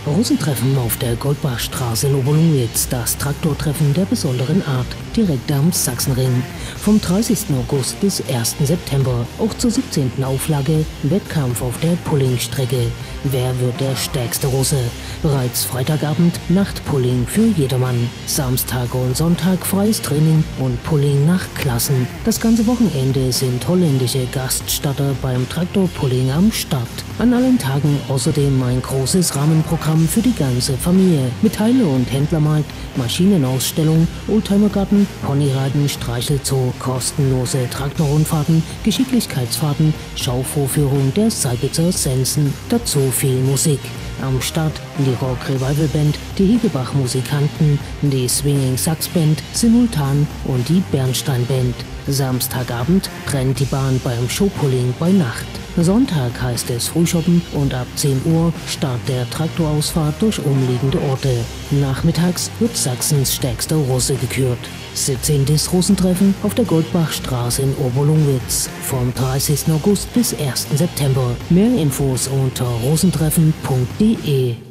Rosentreffen auf der Goldbachstraße in Oberlungwitz, das Traktortreffen der besonderen Art, direkt am Sachsenring. Vom 30. August bis 1. September, auch zur 17. Auflage, Wettkampf auf der Pullingstrecke. Wer wird der stärkste Russe? Bereits Freitagabend Nachtpulling für jedermann. Samstag und Sonntag freies Training und Pulling nach Klassen. Das ganze Wochenende sind holländische Gaststatter beim Traktorpulling am Start. An allen Tagen außerdem ein großes Rahmenprogramm für die ganze Familie. Mit Teile- und Händlermarkt, Maschinenausstellung, Oldtimergarten, Ponyreiten, Streichelzoo, kostenlose Traktorrundfahrten, Geschicklichkeitsfahrten, Schauvorführung der Salbitzer Sensen. Dazu viel Musik. Am Start die Rock Revival Band, die Hegebach Musikanten, die Swinging Sax Band, Simultan und die Bernstein Band. Samstagabend brennt die Bahn beim Showpulling bei Nacht. Sonntag heißt es Frühschoppen und ab 10 Uhr Start der Traktorausfahrt durch umliegende Orte. Nachmittags wird Sachsens stärkster Russe gekürt. 17. Rosentreffen auf der Goldbachstraße in Oberlungwitz vom 30. August bis 1. September. Mehr Infos unter rosentreffen.de.